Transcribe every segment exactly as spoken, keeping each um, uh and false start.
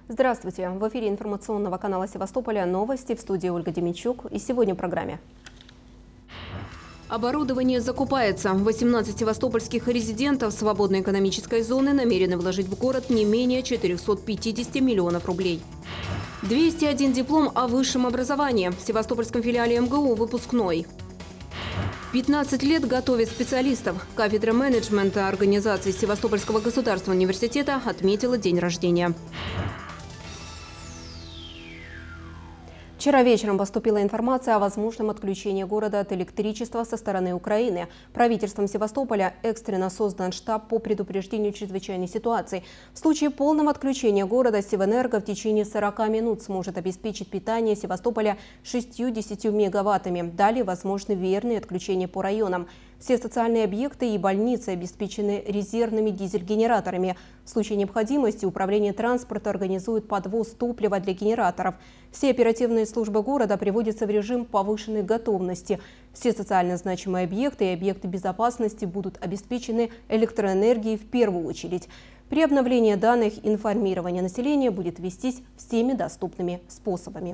Здравствуйте! В эфире информационного канала Севастополя новости, в студии Ольга Демичук. И сегодня в программе. Оборудование закупается. восемнадцать севастопольских резидентов свободной экономической зоны намерены вложить в город не менее четырёхсот пятидесяти миллионов рублей. двести один диплом о высшем образовании. В севастопольском филиале эм гэ у выпускной. пятнадцать лет готовит специалистов. Кафедра менеджмента организации Севастопольского государственного университета отметила день рождения. Вчера вечером поступила информация о возможном отключении города от электричества со стороны Украины. Правительством Севастополя экстренно создан штаб по предупреждению чрезвычайной ситуации. В случае полного отключения города Севэнерго в течение сорока минут сможет обеспечить питание Севастополя шестьюдесятью мегаваттами. Далее возможны верные отключения по районам. Все социальные объекты и больницы обеспечены резервными дизель-генераторами. В случае необходимости управление транспорта организует подвоз топлива для генераторов. Все оперативные службы города приводятся в режим повышенной готовности. Все социально значимые объекты и объекты безопасности будут обеспечены электроэнергией в первую очередь. При обновлении данных информирование населения будет вестись всеми доступными способами.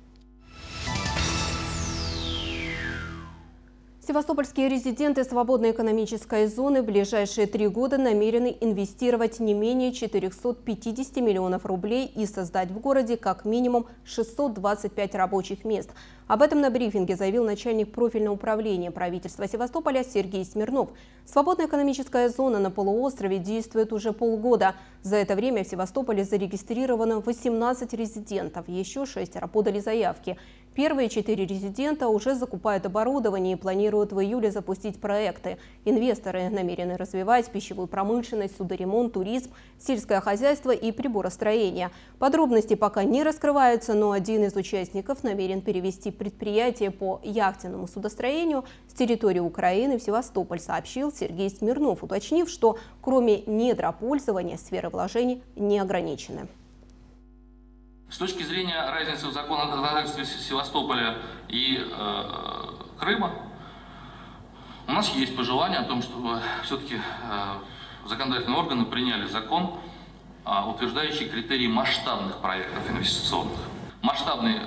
Севастопольские резиденты свободной экономической зоны в ближайшие три года намерены инвестировать не менее четырёхсот пятидесяти миллионов рублей и создать в городе как минимум шестьсот двадцать пять рабочих мест. Об этом на брифинге заявил начальник профильного управления правительства Севастополя Сергей Смирнов. Свободная экономическая зона на полуострове действует уже полгода. За это время в Севастополе зарегистрировано восемнадцать резидентов, еще шестеро подали заявки. Первые четыре резидента уже закупают оборудование и планируют в июле запустить проекты. Инвесторы намерены развивать пищевую промышленность, судоремонт, туризм, сельское хозяйство и приборостроение. Подробности пока не раскрываются, но один из участников намерен перевести предприятие по яхтенному судостроению с территории Украины в Севастополь, сообщил Сергей Смирнов, уточнив, что кроме недропользования сферы вложений не ограничены. С точки зрения разницы в законодательстве Севастополя и э, Крыма, у нас есть пожелание о том, чтобы все-таки э, законодательные органы приняли закон, э, утверждающий критерии масштабных проектов инвестиционных. Масштабные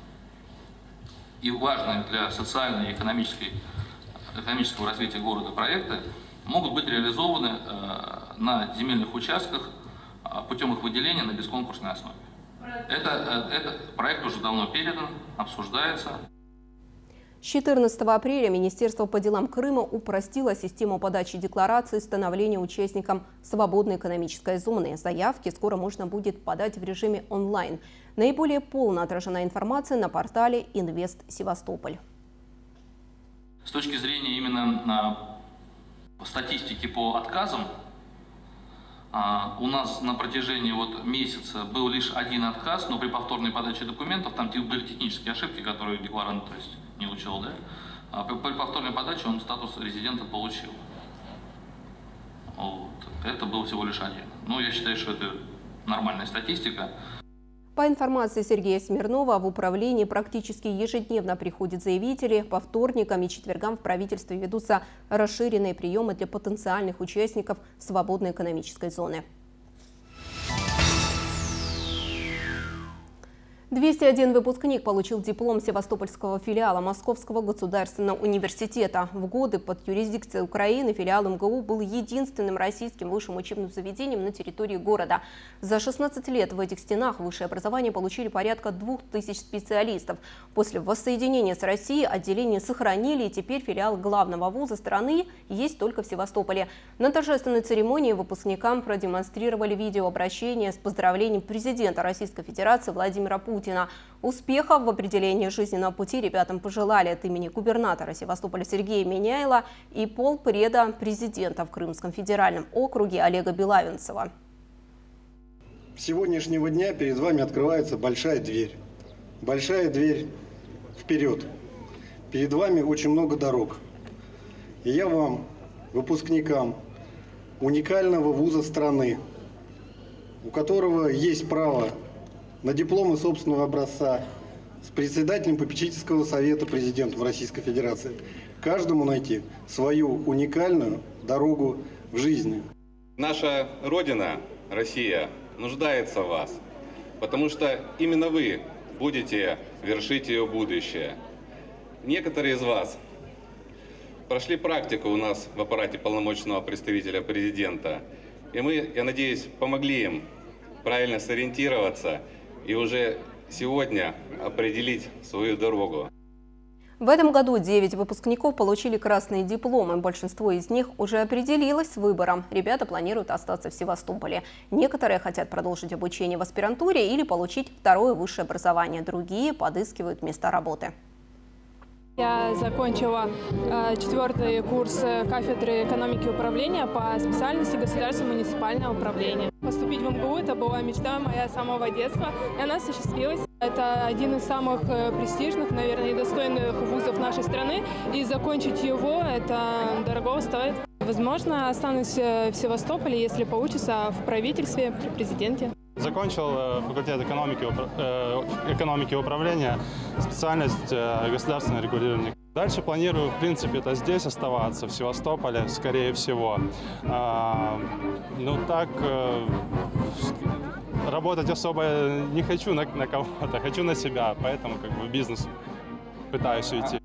и важные для социальной и экономической, экономического развития города проекты могут быть реализованы э, на земельных участках э, путем их выделения на бесконкурсной основе. Это, этот проект уже давно передан, обсуждается. С четырнадцатого апреля Министерство по делам Крыма упростило систему подачи декларации становления участникам свободной экономической зоны. Заявки скоро можно будет подать в режиме онлайн. Наиболее полно отражена информация на портале «Инвест Севастополь». С точки зрения именно статистики по отказам, у нас на протяжении вот месяца был лишь один отказ, но при повторной подаче документов, там были технические ошибки, которые декларант то есть, не учел, да? А при повторной подаче он статус резидента получил. Вот. Это был всего лишь один. Но я считаю, что это нормальная статистика. По информации Сергея Смирнова, в управлении практически ежедневно приходят заявители. По вторникам и четвергам в правительстве ведутся расширенные приемы для потенциальных участников свободной экономической зоны. двести один выпускник получил диплом Севастопольского филиала Московского государственного университета. В годы под юрисдикцией Украины филиал эм гэ у был единственным российским высшим учебным заведением на территории города. За шестнадцать лет в этих стенах высшее образование получили порядка двух тысяч специалистов. После воссоединения с Россией отделение сохранили, и теперь филиал главного вуза страны есть только в Севастополе. На торжественной церемонии выпускникам продемонстрировали видеообращение с поздравлением президента Российской Федерации Владимира Путина. Успехов в определении жизненного пути ребятам пожелали от имени губернатора Севастополя Сергея Меняйла и полпреда президента в Крымском федеральном округе Олега Белавинцева. С сегодняшнего дня перед вами открывается большая дверь. Большая дверь вперед. Перед вами очень много дорог. И я вам, выпускникам уникального вуза страны, у которого есть право на дипломы собственного образца, с председателем попечительского совета президентом Российской Федерации, каждому найти свою уникальную дорогу в жизни. Наша Родина, Россия, нуждается в вас. потому что именно вы будете вершить ее будущее. Некоторые из вас прошли практику у нас в аппарате полномочного представителя президента, и мы, я надеюсь, помогли им правильно сориентироваться и уже сегодня определить свою дорогу. В этом году девять выпускников получили красные дипломы. Большинство из них уже определилось с выбором. Ребята планируют остаться в Севастополе. Некоторые хотят продолжить обучение в аспирантуре или получить второе высшее образование. Другие подыскивают места работы. Я закончила э, четвертый курс кафедры экономики и управления по специальности государственное муниципальное управление. Поступить в эм гэ у – это была мечта моя с самого детства, и она осуществилась. Это один из самых престижных, наверное, и достойных вузов нашей страны, и закончить его – это дорого стоит. Возможно, останусь в Севастополе, если получится, в правительстве, при президенте. Закончил факультет экономики, экономики и управления, специальность государственное регулирование. Дальше планирую, в принципе, это здесь оставаться, в Севастополе, скорее всего. Ну так, работать особо не хочу на, на кого-то, хочу на себя, поэтому как бы в бизнес пытаюсь уйти.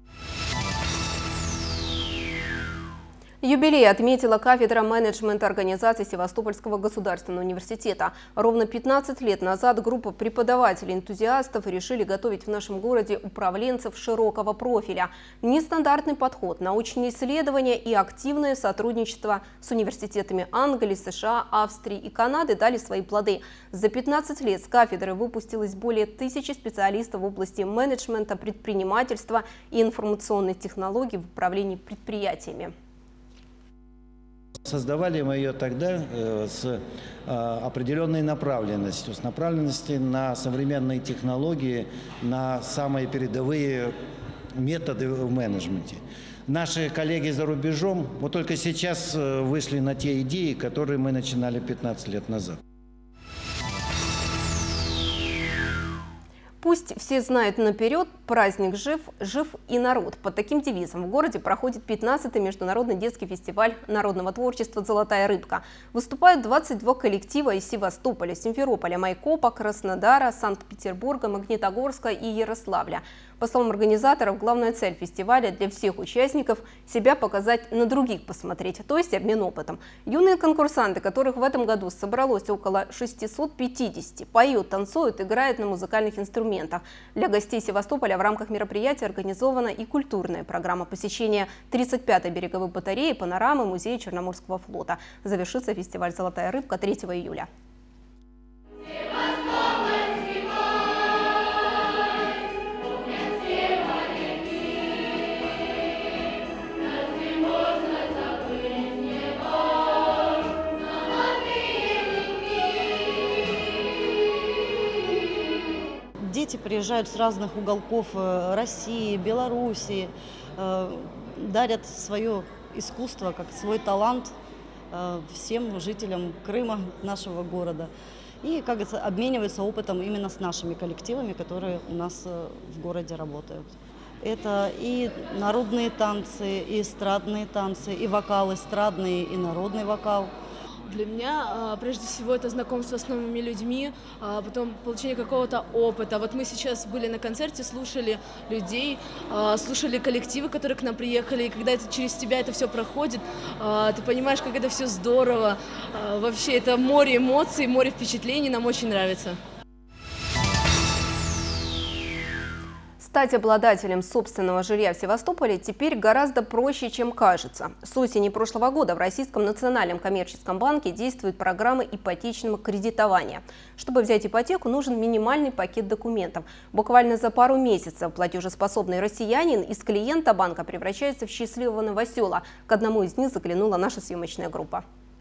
Юбилей отметила кафедра менеджмента организации Севастопольского государственного университета. Ровно пятнадцать лет назад группа преподавателей-энтузиастов решили готовить в нашем городе управленцев широкого профиля. Нестандартный подход, научные исследования и активное сотрудничество с университетами Англии, США, Австрии и Канады дали свои плоды. За пятнадцать лет с кафедры выпустилось более тысячи специалистов в области менеджмента, предпринимательства и информационных технологий в управлении предприятиями. Создавали мы ее тогда э, с э, определенной направленностью, с направленностью на современные технологии, на самые передовые методы в менеджменте. Наши коллеги за рубежом вот только сейчас вышли на те идеи, которые мы начинали пятнадцать лет назад. Пусть все знают наперед, праздник жив, жив и народ. Под таким девизом в городе проходит пятнадцатый международный детский фестиваль народного творчества «Золотая рыбка». Выступают двадцать два коллектива из Севастополя, Симферополя, Майкопа, Краснодара, Санкт-Петербурга, Магнитогорска и Ярославля. По словам организаторов, главная цель фестиваля для всех участников – себя показать, на других посмотреть, то есть обмен опытом. Юные конкурсанты, которых в этом году собралось около шестисот пятидесяти, поют, танцуют, играют на музыкальных инструментах. Для гостей Севастополя в рамках мероприятия организована и культурная программа посещения тридцать пятой береговой батареи, панорамы Музея Черноморского флота. Завершится фестиваль «Золотая рыбка» третьего июля. Дети приезжают с разных уголков России, Белоруссии, дарят свое искусство, как свой талант всем жителям Крыма, нашего города. И, как говорится, обмениваются опытом именно с нашими коллективами, которые у нас в городе работают. Это и народные танцы, и эстрадные танцы, и вокал эстрадный, и народный вокал. Для меня, прежде всего, это знакомство с новыми людьми, потом получение какого-то опыта. Вот мы сейчас были на концерте, слушали людей, слушали коллективы, которые к нам приехали. И когда это через тебя это все проходит, ты понимаешь, как это все здорово. Вообще, это море эмоций, море впечатлений, нам очень нравится. Стать обладателем собственного жилья в Севастополе теперь гораздо проще, чем кажется. С осени прошлого года в Российском национальном коммерческом банке действует программа ипотечного кредитования. Чтобы взять ипотеку, нужен минимальный пакет документов. Буквально за пару месяцев платежеспособный россиянин из клиента банка превращается в счастливого новосела. К одному из них заглянула наша съемочная группа.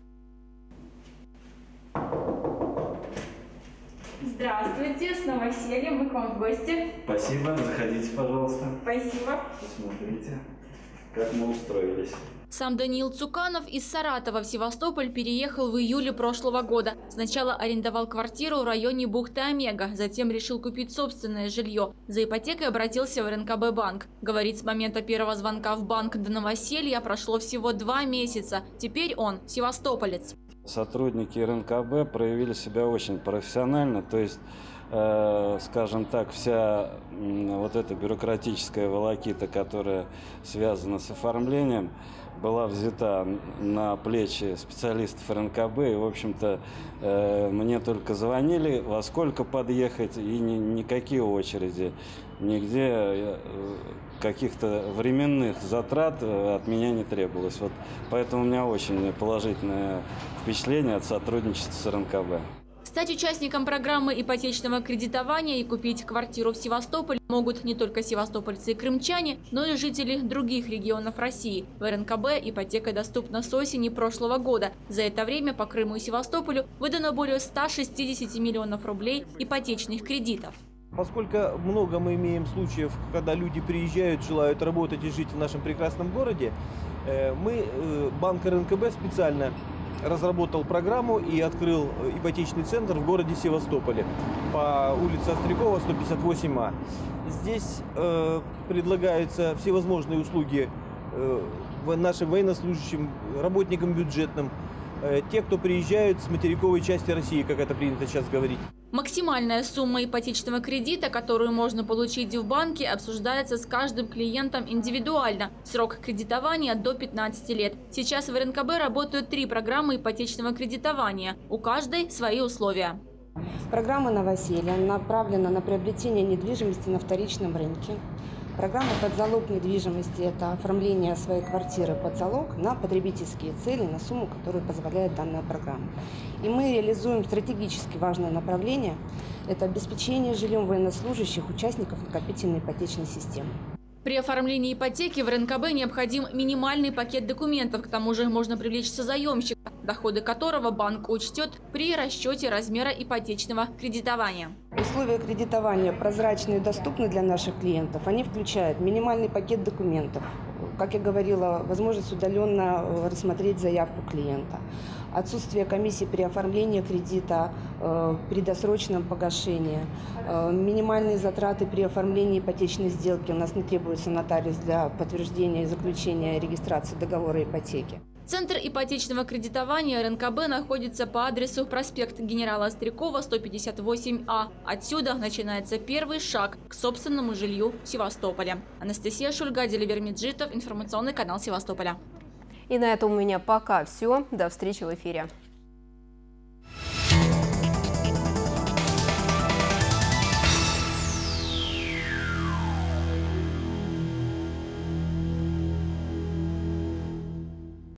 Здравствуйте, с новосельем, мы к вам в гости. Спасибо, заходите, пожалуйста. Спасибо. Посмотрите, как мы устроились. Сам Даниил Цуканов из Саратова в Севастополь переехал в июле прошлого года. Сначала арендовал квартиру в районе бухты Омега, затем решил купить собственное жилье. За ипотекой обратился в эр эн ка бэ банк. Говорит, с момента первого звонка в банк до новоселья прошло всего два месяца. Теперь он севастополец. Сотрудники эр эн ка бэ проявили себя очень профессионально, то есть, э, скажем так, вся э, вот эта бюрократическая волокита, которая связана с оформлением, была взята на плечи специалистов эр эн ка бэ. И, в общем-то, э, мне только звонили, во сколько подъехать, и ни, никакие очереди, нигде э, каких-то временных затрат от меня не требовалось. Вот поэтому у меня очень положительное впечатление от сотрудничества с эр эн ка бэ. Стать участником программы ипотечного кредитования и купить квартиру в Севастополе могут не только севастопольцы и крымчане, но и жители других регионов России. В эр эн ка бэ ипотека доступна с осени прошлого года. За это время по Крыму и Севастополю выдано более ста шестидесяти миллионов рублей ипотечных кредитов. Поскольку много мы имеем случаев, когда люди приезжают, желают работать и жить в нашем прекрасном городе, мы, банк эр эн ка бэ, специально разработал программу и открыл ипотечный центр в городе Севастополе по улице Острякова, сто пятьдесят восемь А. Здесь э, предлагаются всевозможные услуги э, нашим военнослужащим, работникам бюджетным, э, те, кто приезжают с материковой части России, как это принято сейчас говорить. Максимальная сумма ипотечного кредита, которую можно получить в банке, обсуждается с каждым клиентом индивидуально. Срок кредитования до пятнадцати лет. Сейчас в эр эн ка бэ работают три программы ипотечного кредитования. У каждой свои условия. Программа «Новоселье» направлена на приобретение недвижимости на вторичном рынке. Программа «Под залог недвижимости» – это оформление своей квартиры под залог на потребительские цели, на сумму, которую позволяет данная программа. И мы реализуем стратегически важное направление – это обеспечение жильем военнослужащих, участников накопительной ипотечной системы. При оформлении ипотеки в эр эн ка бэ необходим минимальный пакет документов. К тому же можно привлечь созаемщика, доходы которого банк учтет при расчете размера ипотечного кредитования. Условия кредитования прозрачны и доступны для наших клиентов. Они включают минимальный пакет документов. Как я говорила, возможность удаленно рассмотреть заявку клиента. Отсутствие комиссии при оформлении кредита, э, при досрочном погашении. Э, минимальные затраты при оформлении ипотечной сделки. У нас не требуется нотариус для подтверждения и заключения регистрации договора ипотеки. Центр ипотечного кредитования эр эн ка бэ находится по адресу проспект генерала Острякова, сто пятьдесят восемь А. Отсюда начинается первый шаг к собственному жилью в Севастополе. Анастасия Шульга, Деливер Меджитов, информационный канал Севастополя. И на этом у меня пока все. До встречи в эфире.